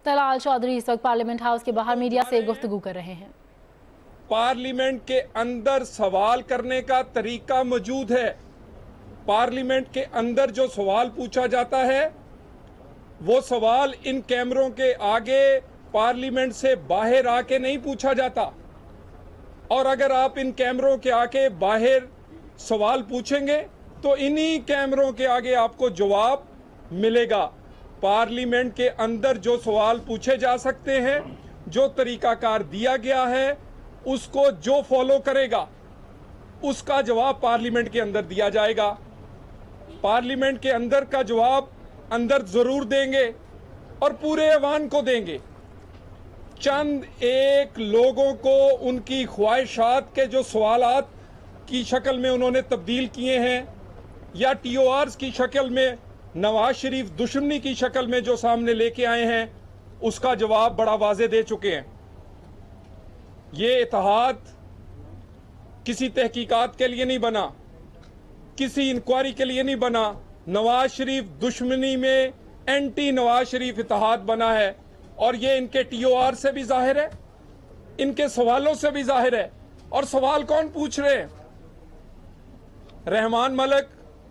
तलाल चौधरी इस वक्त parliament house के बाहर मीडिया से गुफ्तगू कर रहे हैं। पार्लियामेंट के अंदर सवाल करने का तरीका मौजूद है। पार्लियामेंट के अंदर जो सवाल पूछा जाता है वो सवाल इन कैमरों के आगे पार्लियामेंट से बाहर आके नहीं पूछा जाता। और अगर आप इन कैमरों के आके बाहर सवाल पूछेंगे तो इन्हीं कैमरों के आगे आपको जवाब मिलेगा। पार्लियामेंट के अंदर जो सवाल पूछे जा सकते हैं, जो तरीकाकार दिया गया है, उसको जो फॉलो करेगा उसका जवाब पार्लियामेंट के अंदर दिया जाएगा। पार्लियामेंट के अंदर का जवाब अंदर जरूर देंगे और पूरे ऐवान को देंगे। चंद एक लोगों को उनकी ख्वाहिशात के जो सवालात की शक्ल में उन्होंने तब्दील किए हैं या टीओआर्स की शक्ल में, नवाज शरीफ दुश्मनी की शक्ल में जो सामने लेके आए हैं, उसका जवाब बड़ा वाज़े दे चुके हैं। ये इत्तेहाद किसी तहकीकात के लिए नहीं बना, किसी इंक्वायरी के लिए नहीं बना। नवाज शरीफ दुश्मनी में एंटी नवाज शरीफ इत्तेहाद बना है और ये इनके टीओआर से भी जाहिर है, इनके सवालों से भी जाहिर है। और सवाल कौन पूछ रहे हैं? रहमान मलिक,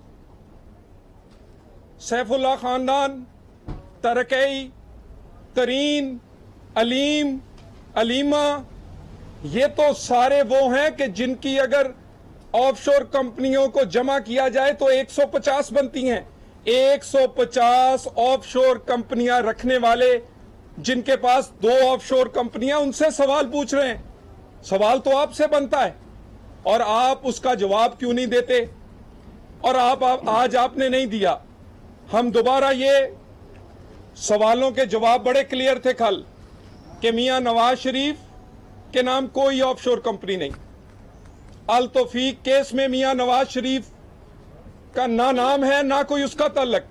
सैफुल्लाह खानदान, तरकई, तरीन, अलीम, अलीमा, ये तो सारे वो हैं कि जिनकी अगर ऑफशोर कंपनियों को जमा किया जाए तो 150 बनती हैं। 150 ऑफशोर कंपनियां रखने वाले, जिनके पास 2 ऑफशोर कंपनियां, उनसे सवाल पूछ रहे हैं। सवाल तो आपसे बनता है और आप उसका जवाब क्यों नहीं देते? और आप आज आपने नहीं दिया। हम दोबारा ये सवालों के जवाब बड़े क्लियर थे कल कि मियां नवाज शरीफ के नाम कोई ऑफशोर कंपनी नहीं। अल तौफीक केस में मियां नवाज शरीफ का ना नाम है ना कोई उसका ताल्लुक।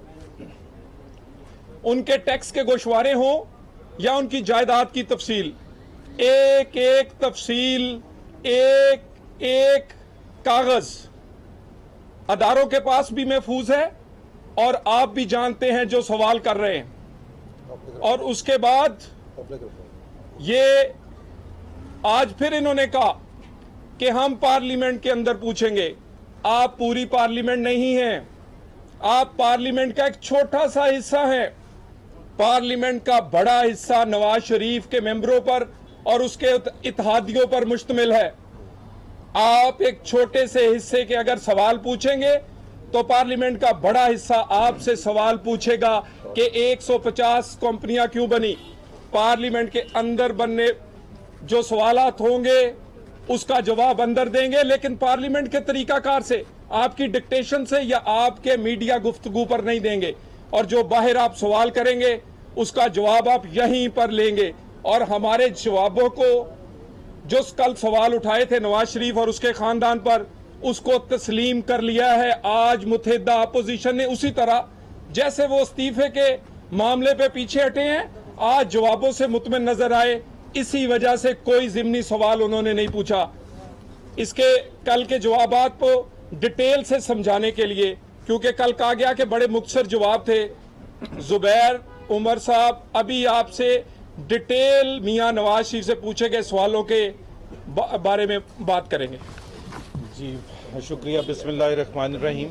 उनके टैक्स के गोशवारे हों या उनकी जायदाद की तफसील, एक एक तफसील, एक एक कागज अदारों के पास भी महफूज है और आप भी जानते हैं जो सवाल कर रहे हैं। और उसके बाद ये आज फिर इन्होंने कहा कि हम पार्लियामेंट के अंदर पूछेंगे। आप पूरी पार्लियामेंट नहीं हैं, आप पार्लियामेंट का एक छोटा सा हिस्सा हैं। पार्लियामेंट का बड़ा हिस्सा नवाज शरीफ के मेंबरों पर और उसके इत्तेहादियों पर मुश्तमिल है। आप एक छोटे से हिस्से के अगर सवाल पूछेंगे तो पार्लियामेंट का बड़ा हिस्सा आपसे सवाल पूछेगा कि 150 कंपनियां क्यों बनी। पार्लियामेंट के अंदर बनने जो सवालात होंगे उसका जवाब अंदर देंगे, लेकिन पार्लियामेंट के तरीकाकार से, आपकी डिक्टेशन से या आपके मीडिया गुफ्तगू पर नहीं देंगे। और जो बाहर आप सवाल करेंगे उसका जवाब आप यहीं पर लेंगे। और हमारे जवाबों को, जो कल सवाल उठाए थे नवाज शरीफ और उसके खानदान पर, उसको तस्लीम कर लिया है आज मुत्तहिदा अपोजिशन ने। उसी तरह जैसे वो इस्तीफे के मामले पे पीछे हटे हैं, आज जवाबों से मुतमिन नजर आए। इसी वजह से कोई ज़िमनी सवाल उन्होंने नहीं पूछा। इसके कल के जवाबात को डिटेल से समझाने के लिए, क्योंकि कल कहा गया कि बड़े मुख्तसर जवाब थे। जुबैर उमर साहब अभी आपसे डिटेल मियां नवाज शरीफ से पूछे गए सवालों के बारे में बात करेंगे। जी शुक्रिया, बिस्मिल्लाहिर्रहमानिर्रहीम।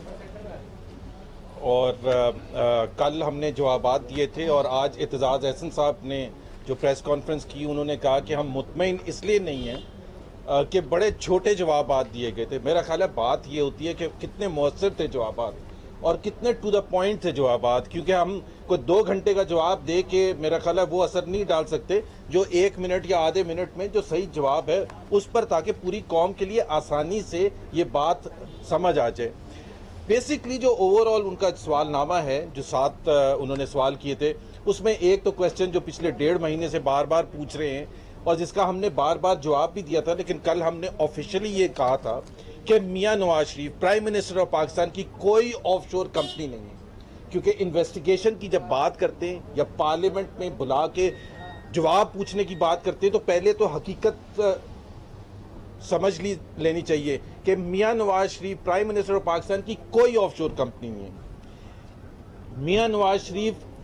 और कल हमने जवाबात दिए थे और आज एतजाज़ एहसन साहब ने जो प्रेस कॉन्फ्रेंस की, उन्होंने कहा कि हम मुतमईन इसलिए नहीं हैं कि बड़े छोटे जवाबात दिए गए थे। मेरा ख्याल है बात ये होती है कि कितने मौसर थे जवाबात और कितने टू द पॉइंट थे जवाबात, क्योंकि हम कोई 2 घंटे का जवाब दे के मेरा ख्याल है वो असर नहीं डाल सकते जो 1 मिनट या आधे मिनट में जो सही जवाब है उस पर, ताकि पूरी कौम के लिए आसानी से ये बात समझ आ जाए। बेसिकली जो ओवरऑल उनका सवालनामा है, जो 7 उन्होंने सवाल किए थे, उसमें एक तो क्वेश्चन जो पिछले 1.5 महीने से बार बार पूछ रहे हैं और जिसका हमने बार बार जवाब भी दिया था, लेकिन कल हमने ऑफिशियली ये कहा था कि Mian Nawaz Sharif prime minister of Pakistan की कोई ऑफशोर कंपनी नहीं है। क्योंकि इन्वेस्टिगेशन की जब बात करते हैं या पार्लियामेंट में बुला के जवाब पूछने की बात करते हैं तो पहले तो हकीकत समझ लेनी चाहिए कि Mian Nawaz Sharif prime minister of Pakistan की कोई ऑफशोर कंपनी नहीं है। मियां नवाज शरीफ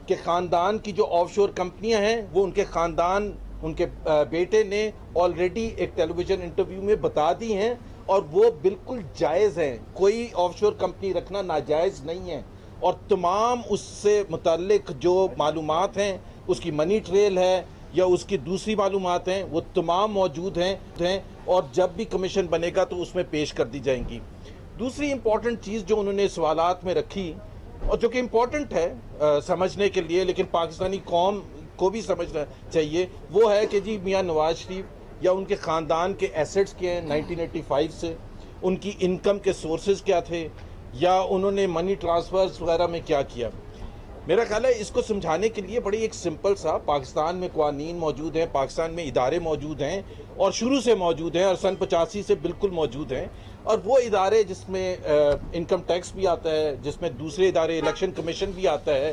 कि ख़ानदान की जो ऑफशोर कंपनियां हैं वो उनके ख़ानदान, उनके बेटे ने ऑलरेडी एक टेलीविज़न इंटरव्यू में बता दी हैं और वो बिल्कुल जायज़ हैं। कोई ऑफशोर कंपनी रखना नाजायज़ नहीं है और तमाम उससे मुताल्लिक जो मालूमात हैं, उसकी मनी ट्रेल है या उसकी दूसरी मालूमात हैं, वो तमाम मौजूद हैं और जब भी कमीशन बनेगा तो उसमें पेश कर दी जाएंगी। दूसरी इम्पॉर्टेंट चीज़ जो उन्होंने सवालात में रखी और जो कि इम्पॉर्टेंट है समझने के लिए, लेकिन पाकिस्तानी कौम को भी समझना चाहिए, वो है कि जी मियाँ नवाज शरीफ या उनके ख़ानदान के एसेट्स क्या हैं 1985 से, उनकी इनकम के सोर्सेज क्या थे या उन्होंने मनी ट्रांसफ़र्स वगैरह में क्या किया। मेरा ख्याल है इसको समझाने के लिए बड़ी एक सिंपल सा, पाकिस्तान में कानून मौजूद हैं, पाकिस्तान में इदारे मौजूद हैं और शुरू से मौजूद हैं और सन 85 से बिल्कुल मौजूद हैं। और वो इदारे जिसमें इनकम टैक्स भी आता है, जिसमें दूसरे इदारे इलेक्शन कमीशन भी आता है,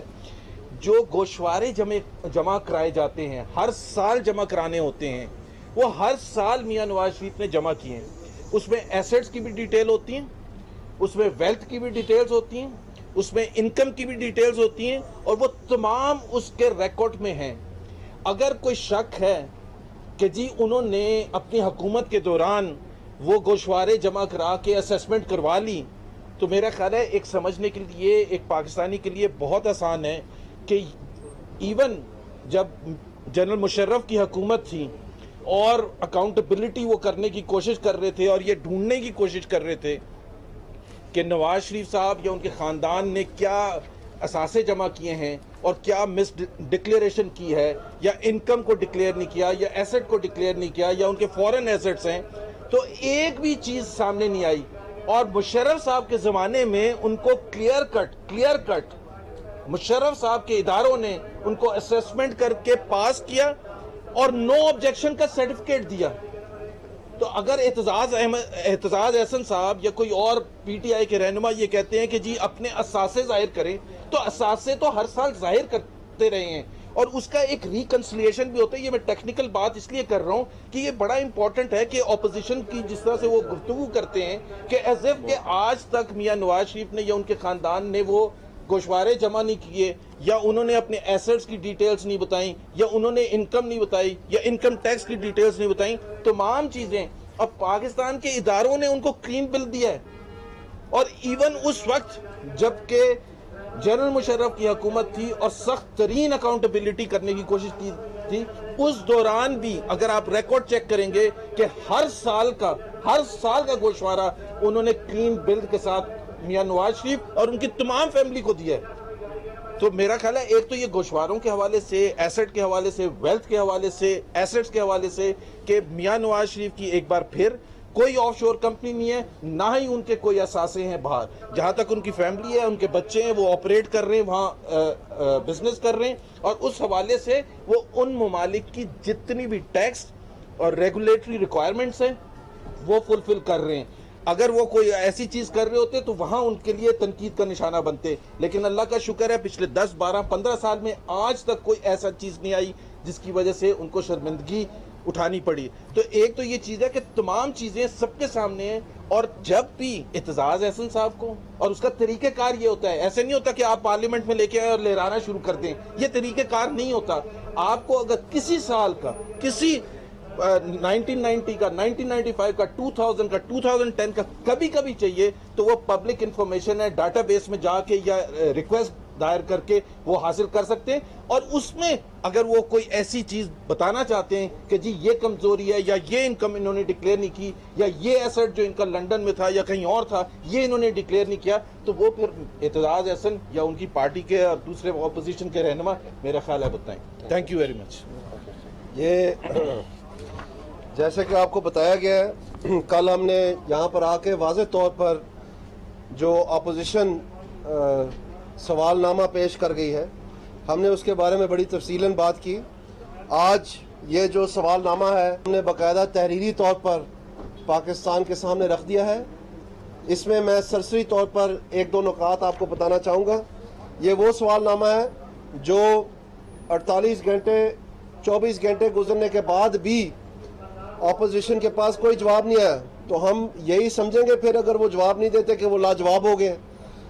जो गोशवारे जमा कराए जाते हैं, हर साल जमा कराने होते हैं, वो हर साल मियाँ नवाज शरीफ ने जमा किए हैं। उसमें एसेट्स की भी डिटेल होती हैं, उसमें वेल्थ की भी डिटेल्स होती हैं, उसमें इनकम की भी डिटेल्स होती हैं और वो तमाम उसके रिकॉर्ड में हैं। अगर कोई शक है कि जी उन्होंने अपनी हुकूमत के दौरान वो गोशवारे जमा करा के असेसमेंट करवा ली, तो मेरा ख्याल है एक समझने के लिए, एक पाकिस्तानी के लिए बहुत आसान है कि इवन जब जनरल मुशर्रफ की हुकूमत थी और अकाउंटेबिलिटी वो करने की कोशिश कर रहे थे और ये ढूंढने की कोशिश कर रहे थे कि नवाज शरीफ साहब या उनके ख़ानदान ने क्या असासे जमा किए हैं और क्या मिस डिक्लेरेशन की है या इनकम को डिक्लेयर नहीं किया या एसेट को डिक्लेयर नहीं किया या उनके फॉरेन एसेट्स हैं, तो एक भी चीज़ सामने नहीं आई। और मुशर्रफ साहब के ज़माने में उनको क्लियर कट मुशर्रफ साहब के इदारों ने उनको असेसमेंट करके पास किया और नो ऑब्जेक्शन का सर्टिफिकेट दिया। तो अगर एतजाज एहसन साहब या कोई और पीटीआई के रहनुमा ये कहते हैं कि जी अपने असासे जाहिर करें, तो असासे तो हर साल जाहिर करते रहे हैं और उसका एक रिकन्सिलिएशन भी होता है। ये मैं टेक्निकल बात इसलिए कर रहा हूँ कि ये बड़ा इंपॉर्टेंट है कि ऑपोजिशन की जिस तरह से वो गुफ्तगू करते हैं कि एज इफ कि आज तक मियाँ नवाज शरीफ ने या उनके ख़ानदान ने वो गोशवारे जमा नहीं किए या उन्होंने अपने एसेट्स की डिटेल्स नहीं बताई या उन्होंने इनकम नहीं बताई या इनकम टैक्स की डिटेल्स नहीं बताई, तमाम चीज़ें अब पाकिस्तान के इदारों ने उनको क्लीन बिल दिया है। और इवन उस वक्त जबकि जनरल मुशर्रफ की हुकूमत थी और सख्त तरीन अकाउंटेबिलिटी करने की कोशिश की थी, उस दौरान भी अगर आप रिकॉर्ड चेक करेंगे कि हर साल का गोशवारा उन्होंने क्लीन बिल के साथ मियाँ नवाज शरीफ और उनकी तमाम फैमिली को दिया है। तो मेरा ख्याल है एक तो ये गोशवारों के हवाले से, एसेट के हवाले से, वेल्थ के हवाले से, एसेट्स के हवाले से कि मियाँ नवाज शरीफ की एक बार फिर कोई ऑफशोर कंपनी नहीं है, ना ही उनके कोई असासे हैं बाहर। जहाँ तक उनकी फैमिली है, उनके बच्चे हैं, वो ऑपरेट कर रहे हैं, वहाँ बिजनेस कर रहे हैं और उस हवाले से वो उन ममालिक की जितनी भी टैक्स और रेगुलेटरी रिक्वायरमेंट्स हैं वो फुलफिल कर रहे हैं। अगर वो कोई ऐसी चीज़ कर रहे होते तो वहाँ उनके लिए तनकीद का निशाना बनते, लेकिन अल्लाह का शुक्र है पिछले 10, 12, 15 साल में आज तक कोई ऐसा चीज़ नहीं आई जिसकी वजह से उनको शर्मिंदगी उठानी पड़ी। तो एक तो ये चीज़ है कि तमाम चीज़ें सबके सामने हैं और जब भी एतजाज एहसन साहब को, और उसका तरीक़ेकार ये होता है, ऐसे नहीं होता कि आप पार्लियामेंट में लेके आए और लहराना शुरू कर दें, ये तरीक़ेकार नहीं होता। आपको अगर किसी साल का, किसी 1990 का, 1995 का, 2000 का, 2010 का कभी कभी चाहिए तो वो पब्लिक इंफॉर्मेशन है, डाटाबेस में जाके या रिक्वेस्ट दायर करके वो हासिल कर सकते हैं। और उसमें अगर वो कोई ऐसी चीज़ बताना चाहते हैं कि जी ये कमज़ोरी है या ये इनकम इन्होंने डिक्लेयर नहीं की या ये एसेट जो इनका लंदन में था या कहीं और था ये इन्होंने डिक्लेयर नहीं किया, तो वो फिर एतजाज एहसन या उनकी पार्टी के और दूसरे अपोजिशन के रहनुमा मेरा ख्याल है बताएं। Thank you very much. ये जैसे कि आपको बताया गया है, कल हमने यहाँ पर आके वाज़ेह तौर पर जो अपोजिशन सवालनामा पेश कर गई है, हमने उसके बारे में बड़ी तफसीलन बात की। आज ये जो सवालनामा है हमने बाकायदा तहरीरी तौर पर पाकिस्तान के सामने रख दिया है। इसमें मैं सरसरी तौर पर एक दो नुकात आपको बताना चाहूँगा। ये वो सवालनामा है जो 48 घंटे 24 घंटे गुजरने के बाद भी ऑपोजिशन के पास कोई जवाब नहीं आया, तो हम यही समझेंगे फिर अगर वो जवाब नहीं देते कि वो लाजवाब हो गए।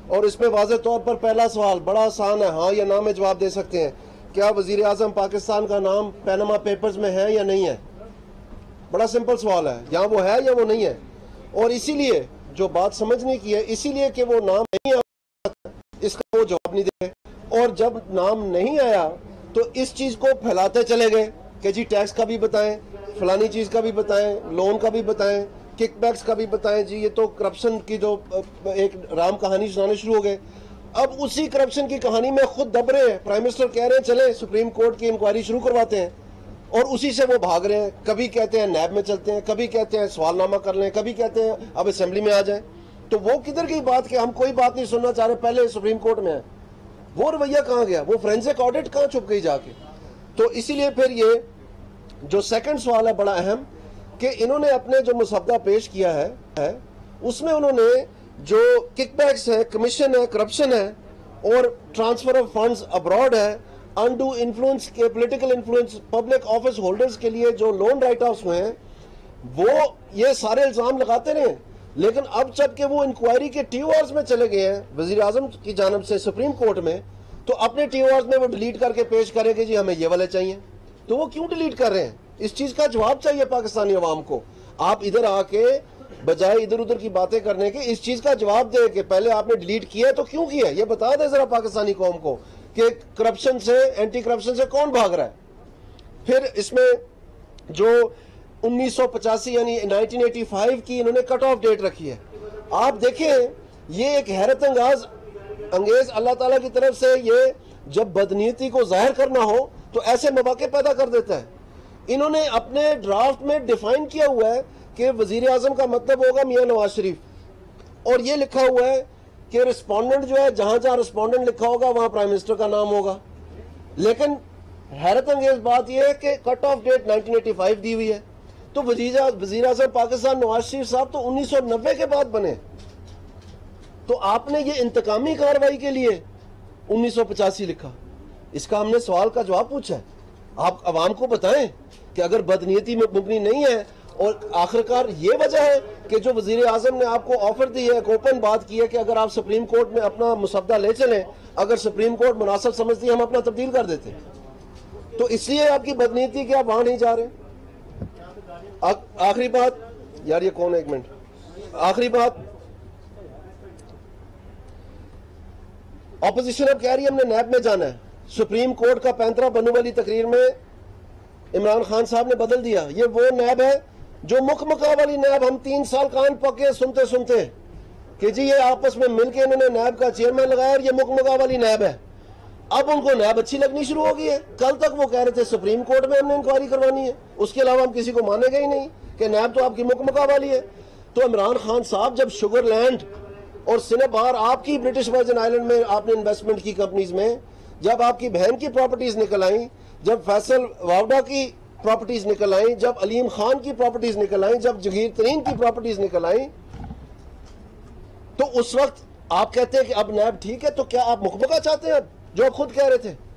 और इसमें वाज़ेह तौर पर पहला सवाल बड़ा आसान है, हाँ या ना में जवाब दे सकते हैं। क्या वज़ीर आज़म पाकिस्तान का नाम पैनामा पेपर्स में है या नहीं है? बड़ा सिंपल सवाल है, या वो है या वो नहीं है। और इसीलिए जो बात समझने की है, इसीलिए कि वो नाम नहीं आया इसका वो जवाब नहीं दे, और जब नाम नहीं आया तो इस चीज़ को फैलाते चले गए कि जी टैक्स का भी बताएं, फलानी चीज़ का भी बताएं, लोन का भी बताएं, किकबैक्स का भी बताएं, जी ये तो करप्शन की जो एक राम कहानी सुनाने शुरू हो गए। अब उसी करप्शन की कहानी में खुद दब रहे हैं। प्राइम मिनिस्टर कह रहे हैं चले सुप्रीम कोर्ट की इंक्वायरी शुरू करवाते हैं, और उसी से वो भाग रहे हैं। कभी कहते हैं नैब में चलते हैं, कभी कहते हैं सवालनामा कर लें, कभी कहते हैं अब असेंबली में आ जाएं। तो वो किधर की बात कि हम कोई बात नहीं सुनना चाह रहे, पहले सुप्रीम कोर्ट में है, वो रवैया कहाँ गया? वो फोरेंसिक ऑडिट कहाँ छुप गई जाके? तो इसीलिए फिर ये जो सेकंड सवाल है बड़ा अहम, कि इन्होंने अपने जो मुसद्दा पेश किया है उसमें उन्होंने जो किकबैक्स है, कमीशन है, करप्शन है और ट्रांसफर ऑफ फंड्स अब्रॉड है, अनडू इन्फ्लुएंस के political influence, public office holders के लिए जो लोन राइट ऑफ्स हुए हैं, वो ये सारे इल्जाम लगाते रहे। लेकिन अब जबकि वो इंक्वायरी के TORs में चले गए हैं वजीर आजम की जानब से सुप्रीम कोर्ट में, तो अपने TORs में वो डिलीट करके पेश करें कि जी हमें ये वाले चाहिए। तो वो क्यों डिलीट कर रहे हैं? इस चीज का जवाब चाहिए पाकिस्तानी अवाम को। आप इधर आके बजाय इधर उधर की बातें करने के इस चीज का जवाब दे कि पहले आपने डिलीट किया है तो क्यों किया है, ये बता दे जरा पाकिस्तानी कौम को कि करप्शन से, एंटी करप्शन से कौन भाग रहा है। फिर इसमें जो 1985 यानी 1985 की इन्होंने कट ऑफ डेट रखी है। आप देखें, ये एक हैरत अंगेज अल्लाह ताला की तरफ से, ये जब बदनीयती को जाहिर करना हो तो ऐसे मौके पैदा कर देता है। इन्होंने अपने ड्राफ्ट में डिफाइन किया हुआ है कि वजीर आजम का मतलब होगा मियां नवाज शरीफ, और ये लिखा हुआ है कि रिस्पोंडेंट जो है, जहां जहां रिस्पोंडेंट लिखा होगा वहां प्राइम मिनिस्टर का नाम होगा। लेकिन हैरत अंगेज बात यह है कि कट ऑफ डेट 1985 दी हुई है, तो वजीर आजम पाकिस्तान नवाज शरीफ साहब तो 1990 के बाद बने। तो आपने ये इंतकामी कार्रवाई के लिए 1985 लिखा। इसका हमने सवाल का जवाब पूछा है। आप अवाम को बताएं कि अगर बदनीयती में मुबनी नहीं है, और आखिरकार ये वजह है कि जो वजीर आजम ने आपको ऑफर दी है, एक ओपन बात की है कि अगर आप सुप्रीम कोर्ट में अपना मुसद्दा ले चलें, अगर सुप्रीम कोर्ट मुनासिब समझती है हम अपना तब्दील कर देते। तो इसलिए आपकी बदनीयती कि आप वहां नहीं जा रहे। आखिरी बात यार, ये कौन है, एक मिनट, आखिरी बात, ऑपोजिशन अब कह रही है हमने नैब में जाना है। सुप्रीम कोर्ट का 15 बनू वाली तकरीर में इमरान खान साहब ने बदल दिया। ये वो नैब है जो मुखमका वाली नैब हम 3 साल कान पके सुनते सुनते कि जी ये आपस में मिलकर इन्होंने नैब का चेयरमैन लगाया और ये मुखमका वाली नैब है। अब उनको नैब अच्छी लगनी शुरू हो गई है। कल तक वो कह रहे थे सुप्रीम कोर्ट में हमने इंक्वायरी करवानी है, उसके अलावा हम किसी को मानेगा ही नहीं कि नैब तो आपकी मुखमका वाली है। तो इमरान खान साहब, जब शुगरलैंड और सिनेबार आपकी ब्रिटिश वर्जिन आइलैंड में आपने इन्वेस्टमेंट की कंपनीज में, जब आपकी बहन की प्रॉपर्टीज निकल आई, जब फैसल वावडा की प्रॉपर्टीज निकल आई, जब अलीम खान की प्रॉपर्टीज निकल आई, जब जगीर तरीन की प्रॉपर्टीज निकल आई, तो उस वक्त आप कहते हैं कि अब नैब ठीक है। तो क्या आप मुखमका चाहते हैं अब, जो आप खुद कह रहे थे?